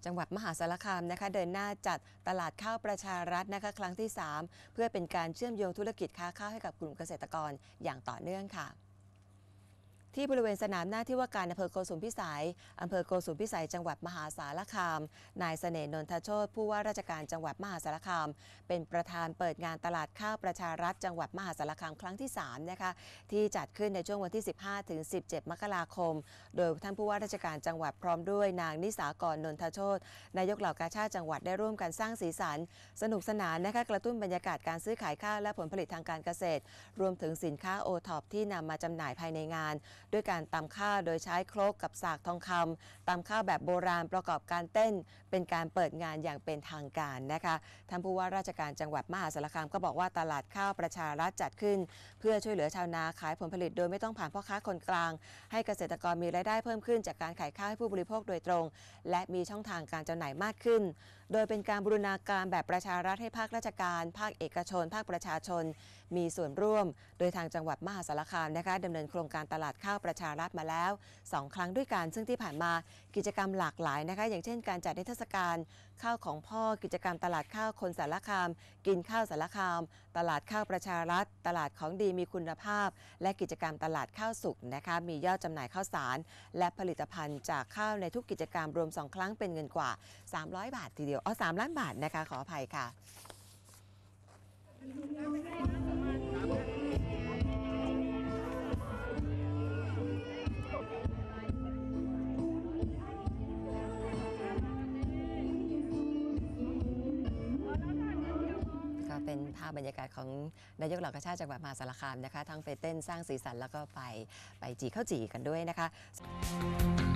จังหวัดมหาสารคามนะคะเดินหน้าจัดตลาดข้าวประชารัฐนะคะครั้งที่ 3เพื่อเป็นการเชื่อมโยงธุรกิจค้าข้าวให้กับกลุ่มเกษตรกรอย่างต่อเนื่องค่ะที่บริเวณสนามหน้าที่ว่าการอำเภอโกสุมพิสัยจังหวัดมหาสารคามนายเสน่ห์นนทโชติผู้ว่าราชการจังหวัดมหาสารคามเป็นประธานเปิดงานตลาดข้าวประชารัฐจังหวัดมหาสารคามครั้งที่3นะคะที่จัดขึ้นในช่วงวันที่15 ถึง 17 มกราคมโดยท่านผู้ว่าราชการจังหวัดพร้อมด้วยนางนิสากรนนทโชตินายกเหล่ากาชาดจังหวัดได้ร่วมกันสร้างสีสันสนุกสนานนะคะกระตุ้นบรรยากาศการซื้อขายข้าวและผลผลิตทางการเกษตรรวมถึงสินค้าโอท็อปที่นำมาจำหน่ายภายในงานด้วยการตำข้าวโดยใช้ครกกับสากทองคำตำข้าวแบบโบราณประกอบการเต้นเป็นการเปิดงานอย่างเป็นทางการนะคะท่านผู้ว่าราชการจังหวัดมหาสารคามก็บอกว่าตลาดข้าวประชารัฐจัดขึ้นเพื่อช่วยเหลือชาวนาขายผลผลิตโดยไม่ต้องผ่านพ่อค้าคนกลางให้เกษตรกรมีรายได้เพิ่มขึ้นจากการขายข้าวให้ผู้บริโภคโดยตรงและมีช่องทางการจำหน่ายมากขึ้นโดยเป็นการบูรณาการแบบประชารัฐให้ภาคราชการภาคเอกชนภาคประชาชนมีส่วนร่วมโดยทางจังหวัดมหาสารคามนะคะดำเนินโครงการตลาดข้าวประชารัฐมาแล้ว2 ครั้งด้วยกันซึ่งที่ผ่านมากิจกรรมหลากหลายนะคะอย่างเช่นการจัดนิทรรศการข้าวของพ่อกิจกรรมตลาดข้าวคนสารคามกินข้าวสารคามตลาดข้าวประชารัฐตลาดของดีมีคุณภาพและกิจกรรมตลาดข้าวสุกนะคะมียอดจำหน่ายข้าวสารและผลิตภัณฑ์จากข้าวในทุกกิจกรรมรวม2 ครั้งเป็นเงินกว่า300 บาททีเดียว3 ล้านบาทนะคะขออภัยค่ะเป็นภาพบรรยากาศของนายกเหล่ากาชาดจังหวัดมหาสารคามนะคะทั้งไปเต้นสร้างสีสันแล้วก็ไปจีข้าวจี่กันด้วยนะคะ